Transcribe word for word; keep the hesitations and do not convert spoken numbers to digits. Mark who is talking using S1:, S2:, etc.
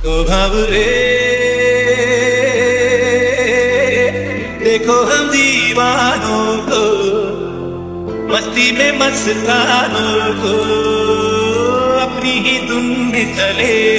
S1: ओ भंवरे देखो हम दीवानों को, मस्ती में मस्तानों को, अपनी ही धुन में चले।